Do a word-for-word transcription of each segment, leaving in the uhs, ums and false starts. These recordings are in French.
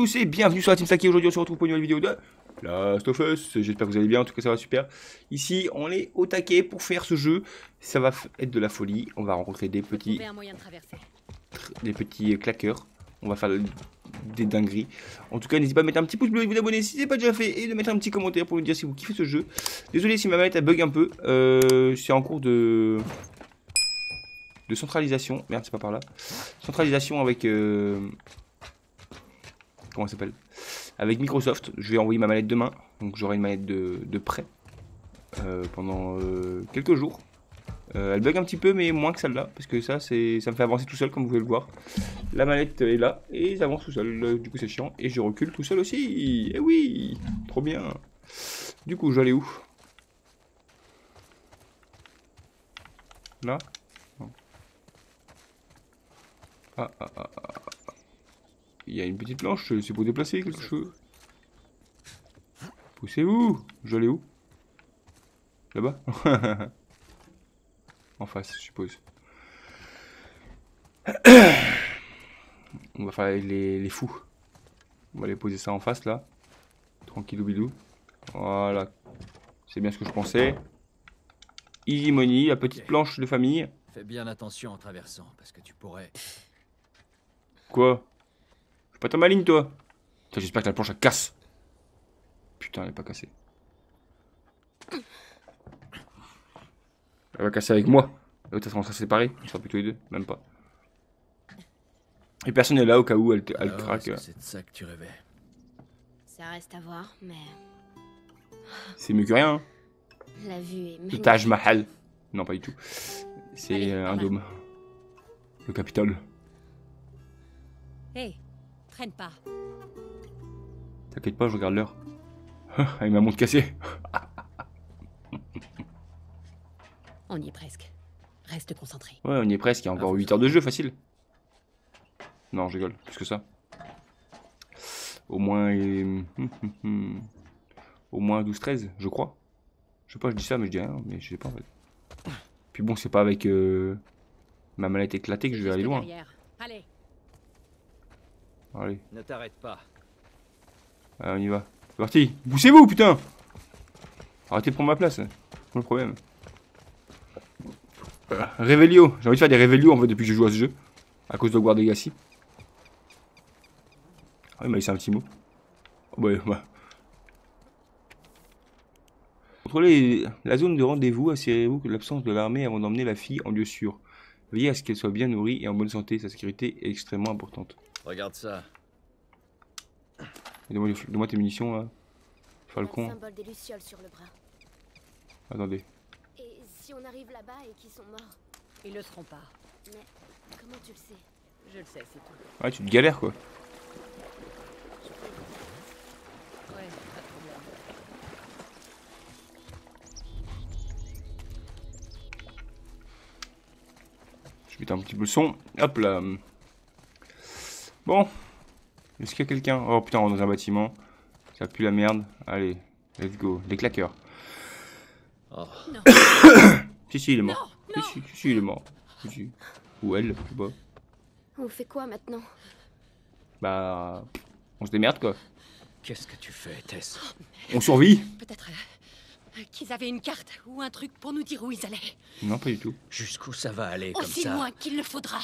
tous et bienvenue sur la Team Saki. Aujourd'hui on se retrouve pour une nouvelle vidéo de Last of Us. J'espère que vous allez bien, en tout cas ça va super. Ici on est au taquet pour faire ce jeu. Ça va être de la folie. On va rencontrer des petits, des petits claqueurs. On va faire des dingueries. En tout cas n'hésitez pas à mettre un petit pouce bleu et vous abonner si ce n'est pas déjà fait. Et de mettre un petit commentaire pour nous dire si vous kiffez ce jeu. Désolé si ma manette elle bug un peu. Euh, C'est en cours de... de centralisation. Merde c'est pas par là. Centralisation avec... Euh... Comment ça s'appelle? Avec Microsoft. Je vais envoyer ma manette demain. Donc j'aurai une manette de, de prêt euh, pendant euh, quelques jours. Euh, elle bug un petit peu mais moins que celle-là. Parce que ça, ça me fait avancer tout seul comme vous pouvez le voir. La manette est là et ça avance tout seul. Du coup c'est chiant. Et je recule tout seul aussi. Et oui, trop bien. Du coup je vais aller où? Là non. Ah ah ah ah. Il y a une petite planche, c'est pour déplacer quelque chose. Poussez-vous. Je l'ai où? Là-bas. En face, je suppose. On va faire les, les fous. On va les poser ça en face, là. Tranquillou bidou. Voilà. C'est bien ce que je pensais. Easy money, la petite planche de famille. Fais bien attention en traversant, parce que tu pourrais... Quoi? Je suis pas ta maligne, toi. J'espère que la planche, elle casse. Putain, elle est pas cassée. Elle va casser avec moi. De toute façon, on sera séparés. On sera plutôt les deux. Même pas. Et personne n'est là au cas où elle, elle craque. C'est de ça que tu rêvais. Ça reste à voir, mais... C'est mieux que rien. Hein. La vue est magnifique. Le Taj Mahal. Non, pas du tout. C'est euh, un voilà. dôme. Le Capitole. Hé, hey, traîne pas. T'inquiète pas, je regarde l'heure. Avec ma montre cassée. On y est presque. Reste concentré. Ouais, on y est presque. Il y a encore huit heures de jeu, facile. Non, je rigole. Plus que ça. Au moins... Euh... Au moins douze treize, je crois. Je sais pas, je dis ça, mais je dis rien. Mais je sais pas, en fait. Puis bon, c'est pas avec euh... ma manette éclatée que je vais aller loin. Allez. Allez. Ne t'arrête pas. Allez, on y va. C'est parti. Poussez-vous, putain. Arrêtez de prendre ma place. C'est pas le problème. Euh, Révélio. J'ai envie de faire des révélios en fait depuis que je joue à ce jeu. À cause de Hogwarts Legacy. Ah, il m'a laissé un petit mot. Oh, bah, bah. Contrôlez la zone de rendez-vous. Assurez-vous que l'absence de l'armée avant d'emmener la fille en lieu sûr. Veillez à ce qu'elle soit bien nourrie et en bonne santé. Sa sécurité est extrêmement importante. Regarde ça. Donne-moi donne tes munitions là. Falcon. Un symbole des lucioles sur le bras. Attendez. Et si on arrive là-bas et qu'ils sont morts? Ils le seront pas. Mais comment tu le sais? Je le sais, c'est tout. Ouais, tu te galères quoi. Ouais, pas de problème. Je vais mettre un petit peu le son. Hop là. Bon. Est-ce qu'il y a quelqu'un? Oh putain, on est dans un bâtiment. Ça pue la merde. Allez, let's go. Des claqueurs. Oh. Si, si, il est mort. Non, si, si, si, si, il est mort. Si, si. Ou elle, je sais pas. On fait quoi maintenant? Bah. On se démerde quoi. Qu'est-ce que tu fais, Tess? On survit. Peut-être euh, qu'ils avaient une carte ou un truc pour nous dire où ils allaient. Non, pas du tout. Jusqu'où ça va aller comme Aussi ça? loin qu'il le faudra.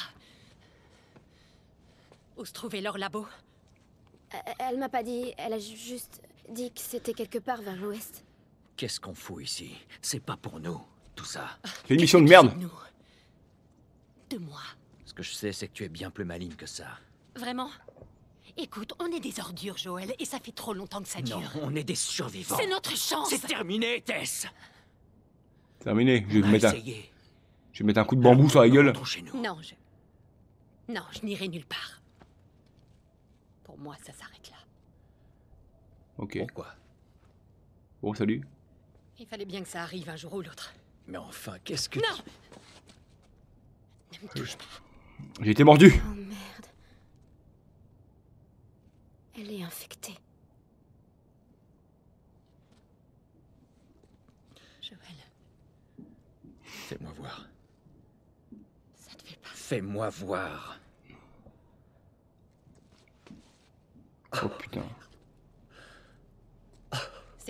Où se trouvait leur labo? Elle, elle m'a pas dit, elle a ju- juste dit que c'était quelque part vers l'ouest. Qu'est-ce qu'on fout ici? C'est pas pour nous, tout ça. C'est une mission de merde. Nous. De moi. Ce que je sais, c'est que tu es bien plus maligne que ça. Vraiment? Écoute, on est des ordures, Joël, et ça fait trop longtemps que ça dure. Non, on est des survivants. C'est notre chance. C'est terminé, Tess. Terminé. Je vais On te a mettre un, essayé. je vais mettre un coup de bambou sur la gueule. Rentrons chez nous. Non, je... Non, je n'irai nulle part. Pour moi, ça s'arrête là. Ok. Pourquoi? Bon, salut. Il fallait bien que ça arrive un jour ou l'autre. Mais enfin, qu'est-ce que... Non! Ne me touche pas. J'ai été mordu. Oh merde. Elle est infectée. Joël, Fais-moi voir. ça te fait pas... Fais-moi voir.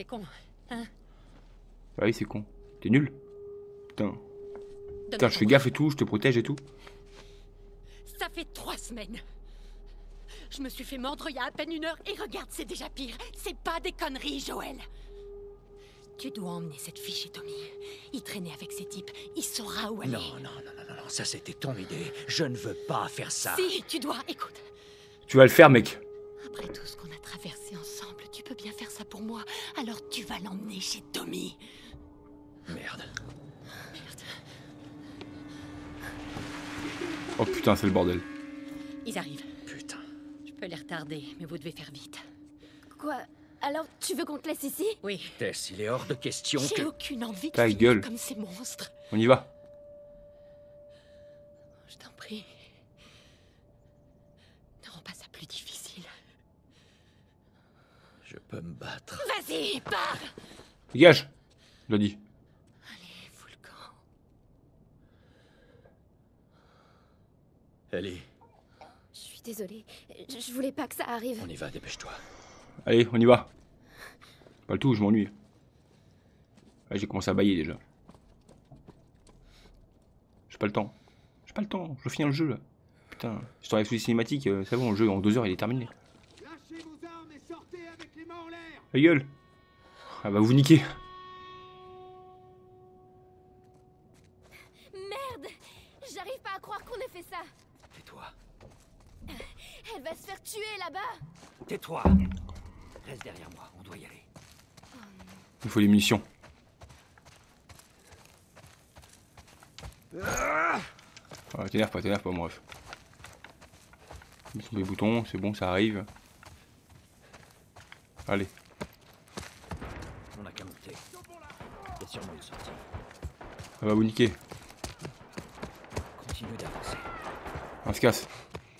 con, hein? Bah oui, c'est con. T'es nul. Putain. Donne Putain, je fais gaffe et tout, je te protège et tout. Ça fait trois semaines. Je me suis fait mordre il y a à peine une heure et regarde, c'est déjà pire. C'est pas des conneries, Joël. Tu dois emmener cette fille chez Tommy. Il traînait avec ces types. Il saura où elle Non, est. non, non, non, non, non, ça c'était ton idée. Je ne veux pas faire ça. Si, tu dois. Écoute. Tu vas le faire, mec. Après tout ce qu'on a traversé ensemble, tu peux bien faire ça pour moi. Alors tu vas l'emmener chez Tommy. Merde. Merde. Oh putain, c'est le bordel. Ils arrivent. Putain. Je peux les retarder, mais vous devez faire vite. Quoi? Alors, tu veux qu'on te laisse ici? Oui. Tess, il est hors de question J'ai que... aucune envie de Ta finir gueule. comme ces monstres. On y va. Je t'en prie. Ne rends pas ça plus difficile. Je peux me battre. Vas-y, pars! Dégage. Je l'ai dit. Allez, fous le camp. Ellie, Je suis désolée. Je je voulais pas que ça arrive. on y va, dépêche-toi. Allez, on y va. Pas le tout, je m'ennuie. Ouais, j'ai commencé à bailler déjà. J'ai pas le temps. J'ai pas le temps, je finis le jeu là. Putain, je t'enlève sous les cinématiques, euh, c'est bon, le jeu en deux heures il est terminé. Lâchez vos armes et sortez avec les mains en l'air. La gueule. Ah bah vous niquer. Merde! J'arrive pas à croire qu'on ait fait ça. Tais-toi. Elle va se faire tuer là-bas. Tais-toi. Reste derrière moi, on doit y aller. Il faut des munitions. Ah, t'énerve pas, t'énerve pas, mon ref. Mets sur les boutons, c'est bon, ça arrive. Allez. On n'a qu'à monter. Il y a sûrement une sortie. Ça va vous niquer. Continue d'avancer. On se casse.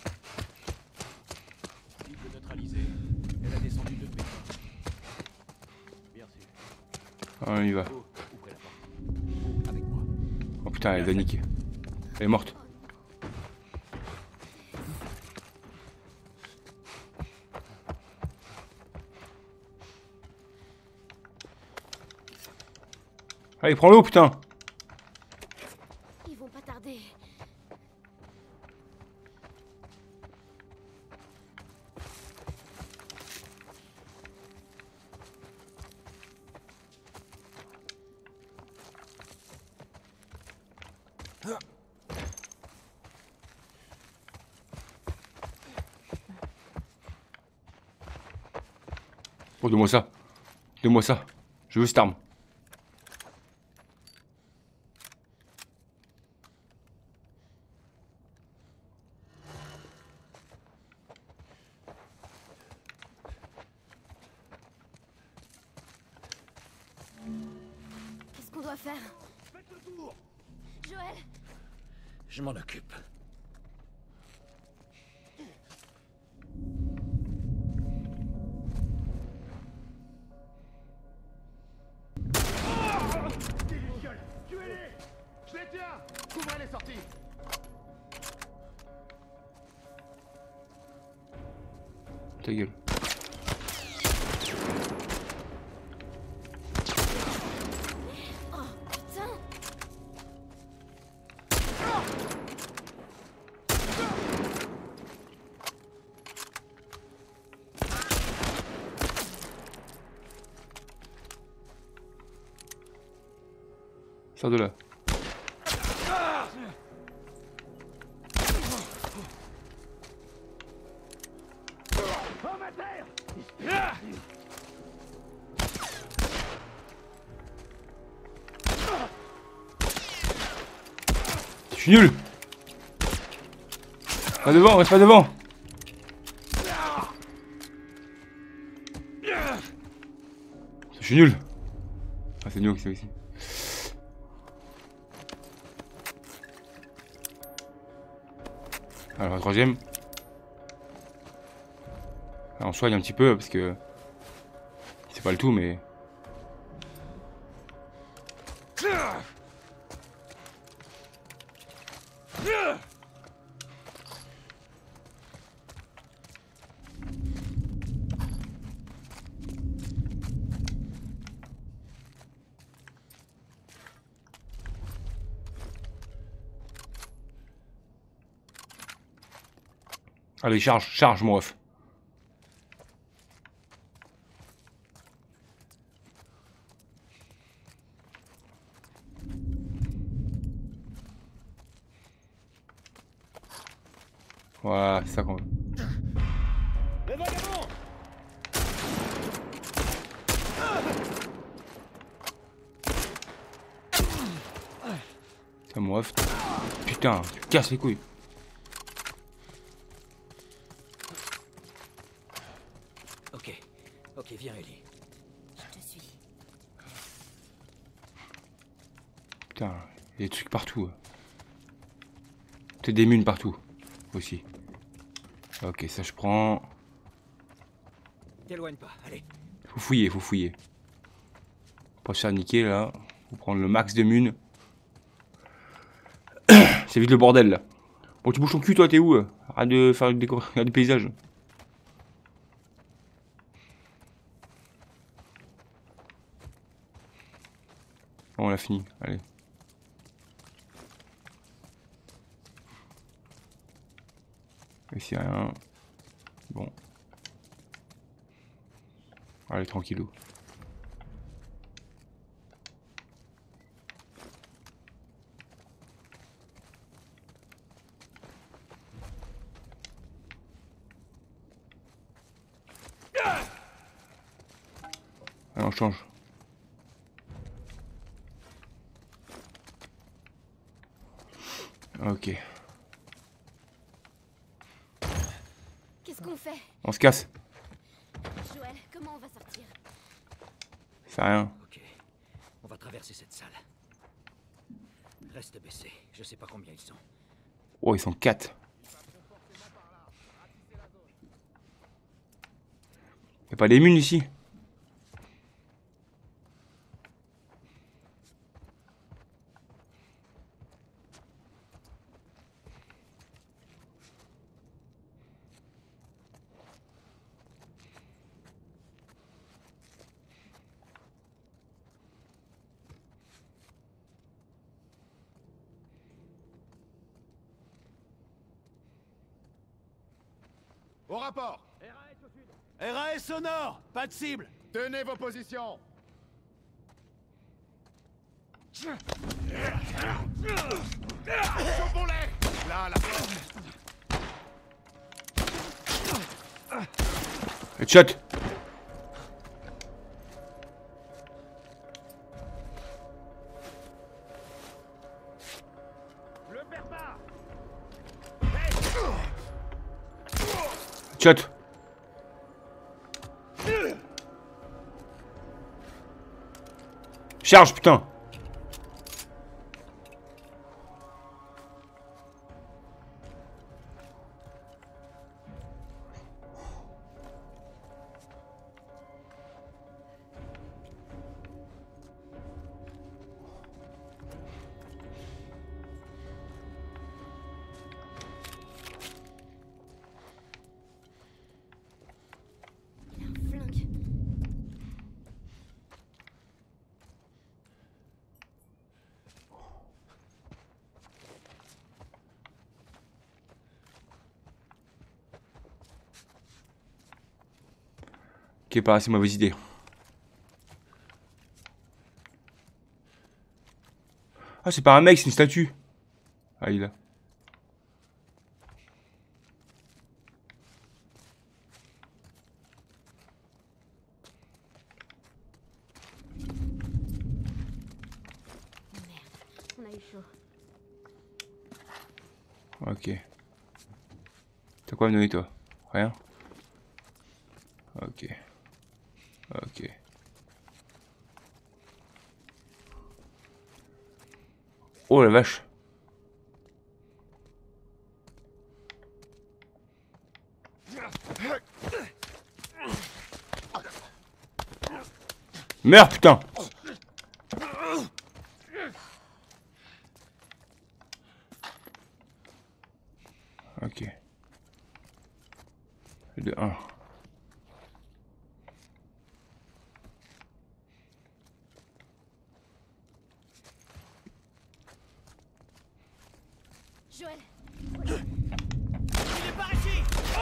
Cible neutralisée. Elle a descendu de mètres. Bien sûr. Ah, on y va. Oh, ouvrez la porte. Oh, avec moi. Oh putain, elle est niquée. Elle est morte. Allez, prends-le, putain. Ils vont pas tarder. Oh, donne-moi ça. Donne-moi ça. Je veux cette arme. Qu'est-ce qu'on doit faire? Joël! Je m'en occupe. Tuez-les! Je les tiens! Couvrez les sorties! Ta gueule. Oh, putain! Sors de là. Homme à terre! Je suis nul. Pas devant, reste pas devant. Je suis nul. Ah, c'est nul que c'est ici. Alors, la troisième. Alors, on soigne un petit peu parce que c'est pas le tout, mais. Allez, charge, charge, mon ref. Voilà, c'est ça qu'on veut. Les vagabonds! C'est mon ref. Putain, tu casses les couilles. Ok, ok, viens Ellie. Je te suis. Putain, il y a des trucs partout. T'es des munes partout. Aussi. Ok, ça je prends. T'éloigne pas, allez. Faut fouiller, faut fouiller. Pas se faire niquer là. Faut prendre le max de munes. C'est vite le bordel là. Bon, tu bouges ton cul, toi, t'es où? Arrête de faire du, décor... du paysage. Bon, on a fini, allez. Ici rien. Bon. Allez, tranquillou. Allez, on change. Ok. Qu'est-ce qu'on fait? On se casse. Joël, comment on va sortir? C'est rien. Ok, on va traverser cette salle. Reste baissé, je sais pas combien ils sont. Oh, ils sont quatre. Y'a pas des munes ici? Au rapport! R A S au nord! Pas de cible! Tenez vos positions! Chopons-les! Là, la porte! Headshot. Le perds pas! Headshot. Charge, putain. Flingue. Ok, pas assez mauvaise idée. Ah, c'est pas un mec, c'est une statue. Ah, il est là. On a eu chaud. Ok. T'as quoi à me donner, toi? Rien? Ok. Ok. Oh la vache. Meurs, putain. Ok. De un. Joël, Il est par ici!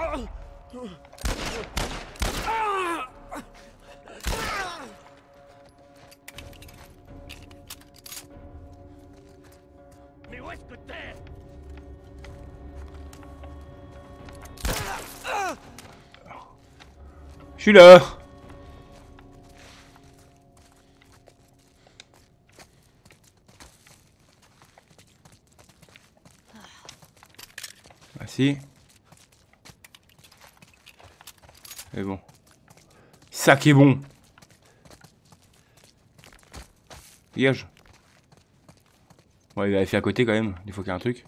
Mais où est-ce que t'es? Je suis là. Ah si. C'est bon. Ça qui est bon. Dégage. On va vérifier à côté quand même. Il faut qu'il y ait un truc.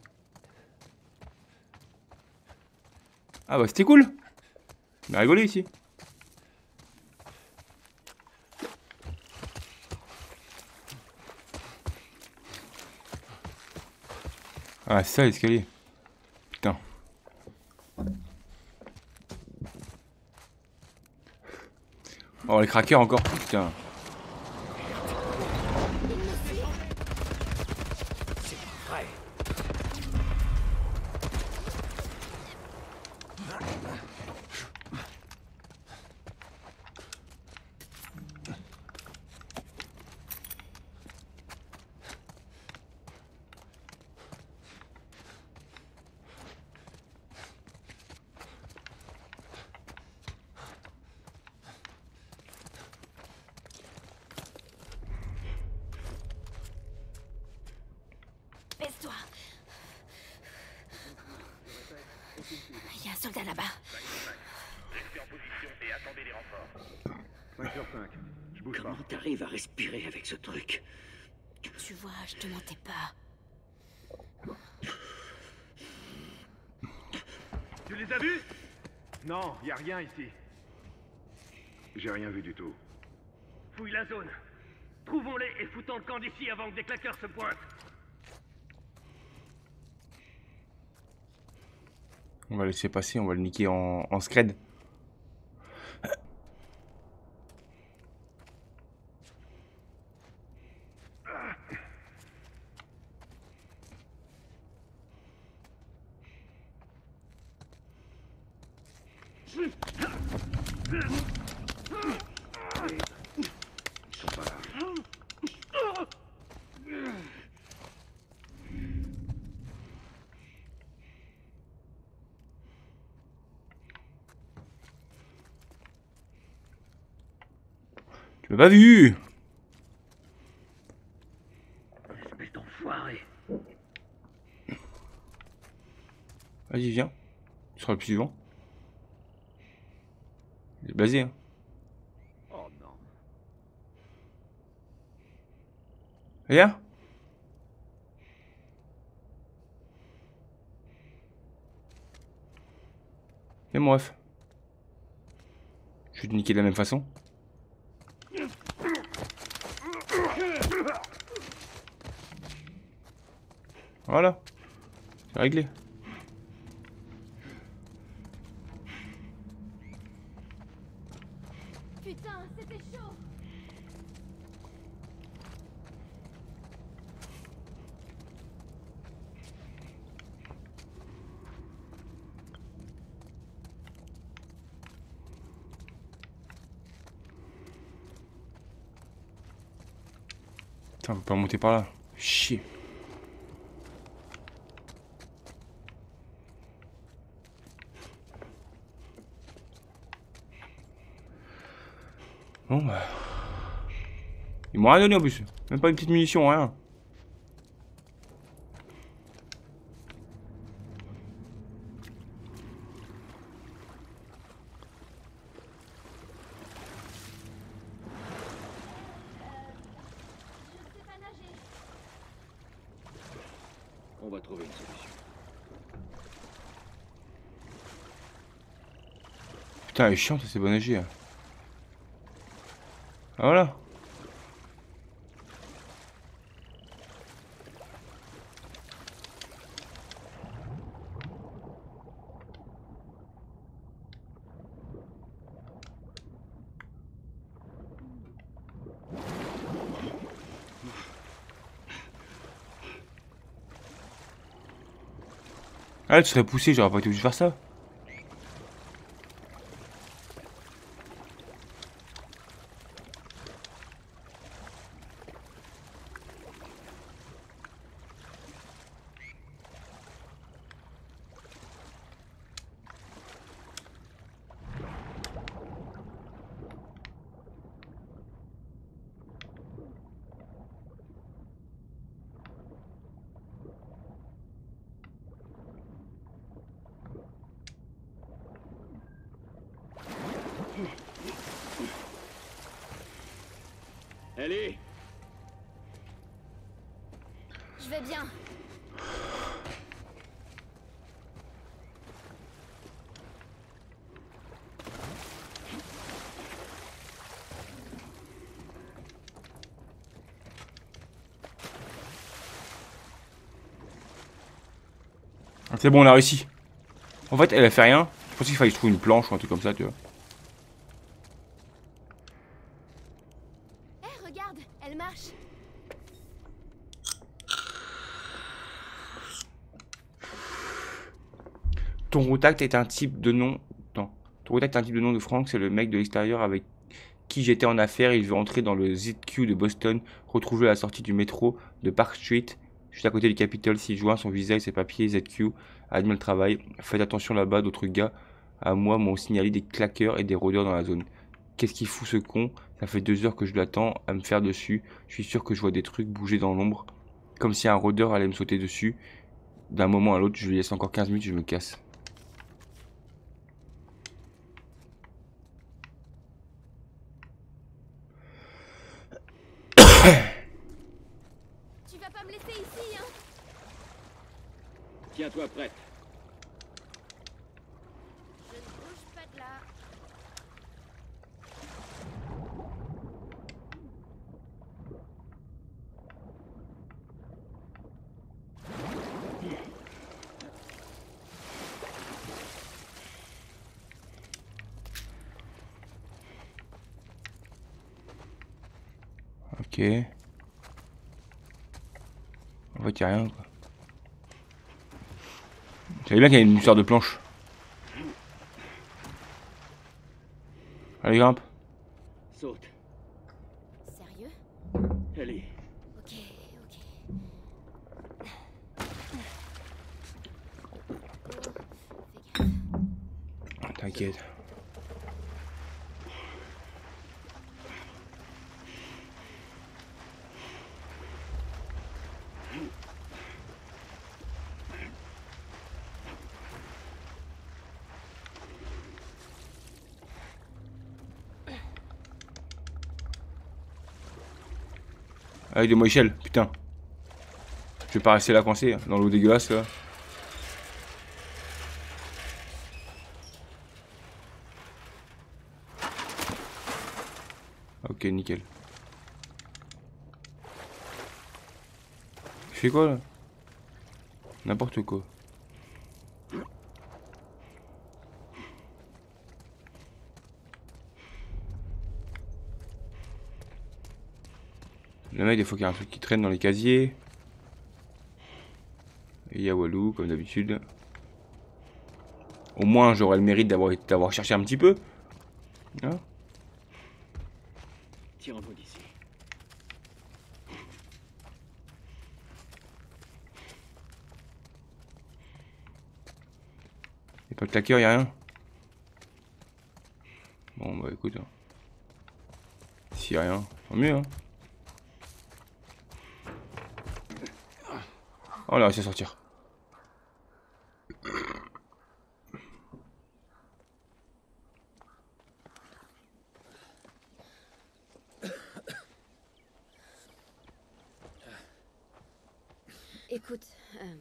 Ah bah c'était cool. On a rigolé ici. Ah c'est ça l'escalier. Putain. Oh les crackers encore. Putain. Baisse-toi. Il y a un soldat là-bas. Restez en position et attendez les renforts. cinq sur cinq. Je bouge pas. Comment t'arrives à respirer avec ce truc? Tu vois, je te mentais pas. Tu les as vus? Non, y a rien ici. J'ai rien vu du tout. Fouille la zone. Trouvons-les et foutons le camp d'ici avant que des claqueurs se pointent. On va laisser passer, on va le niquer en, en scred. Ils sont pas là. Tu m'as pas vu. Espèce d'enfoiré. Vas-y, viens. Tu seras le plus suivant. Il est blasé, hein. Oh non. Viens. Viens, mon ref. Je vais te niquer de la même façon. Voilà. C'est réglé. Putain, c'était chaud. Putain, on peut pas monter par là. Chier. Bon bah... Ils m'ont rien donné en plus. Même pas une petite munition, rien. On va trouver une solution. Putain, elle est chiante, c'est bon nager. Ah voilà. Ah, tu serais poussé, j'aurais pas été obligé de faire ça. Ellie. Je vais bien. C'est bon, on a réussi. En fait, elle a fait rien. Je pensais qu'il fallait que je trouve une planche ou un truc comme ça, tu vois. Hé, hey, regarde, elle marche. Ton contact est un type de nom. Non. Ton contact est un type de nom de Frank, c'est le mec de l'extérieur avec qui j'étais en affaires. Il veut entrer dans le Z Q de Boston, retrouver à la sortie du métro de Park Street, juste à côté du Capitole. S'il joint son visa et ses papiers, Z Q admet le travail. Faites attention là-bas, d'autres gars à moi m'ont signalé des claqueurs et des rôdeurs dans la zone. Qu'est-ce qu'il fout ce con? Ça fait deux heures que je l'attends à me faire dessus. Je suis sûr que je vois des trucs bouger dans l'ombre, comme si un rôdeur allait me sauter dessus. D'un moment à l'autre, je lui laisse encore quinze minutes et je me casse. Tu vas pas me laisser ici, hein? Tiens-toi prête. Je ne bouge pas de là. Ok. En fait, y'a rien, quoi. Je savais bien qu'il y avait une histoire de planche. Allez, grimpe. Saute. Sérieux? Ellie. Ok, ok. Fais gaffe. T'inquiète. Avec de moi échelle, putain. Je vais pas rester là coincé, dans l'eau dégueulasse là. Ok, nickel. Je fais quoi là? N'importe quoi. Le mec, des fois qu'il y a un truc qui traîne dans les casiers. Et il y a Walou, comme d'habitude. Au moins, j'aurais le mérite d'avoir cherché un petit peu. Hein? Tirons-nous d'ici. Y'a pas de claqueur, y'a rien. Bon, bah écoute. Hein. S'il y a rien, tant mieux. Hein. Oh, on a réussi à sortir. Écoute, euh,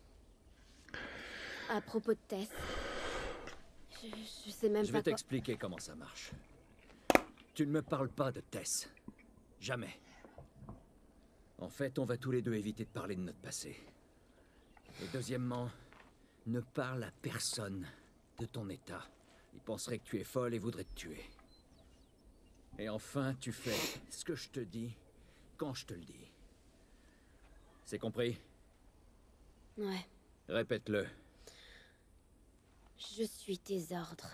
à propos de Tess, je, je sais même Je pas vais quoi... t'expliquer comment ça marche. Tu ne me parles pas de Tess. Jamais. En fait, on va tous les deux éviter de parler de notre passé. Et deuxièmement, ne parle à personne de ton état. Il penserait que tu es folle et voudrait te tuer. Et enfin, tu fais ce que je te dis quand je te le dis. C'est compris? Ouais, Répète-le. je suis tes ordres.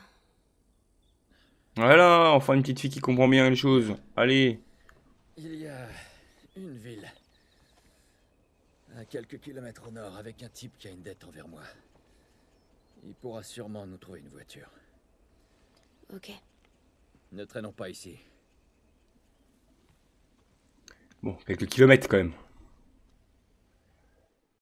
Voilà, enfin une petite fille qui comprend bien les choses. Allez. Il y a une ville, à quelques kilomètres au nord, avec un type qui a une dette envers moi. Il pourra sûrement nous trouver une voiture. Ok. Ne traînons pas ici. Bon, quelques kilomètres quand même.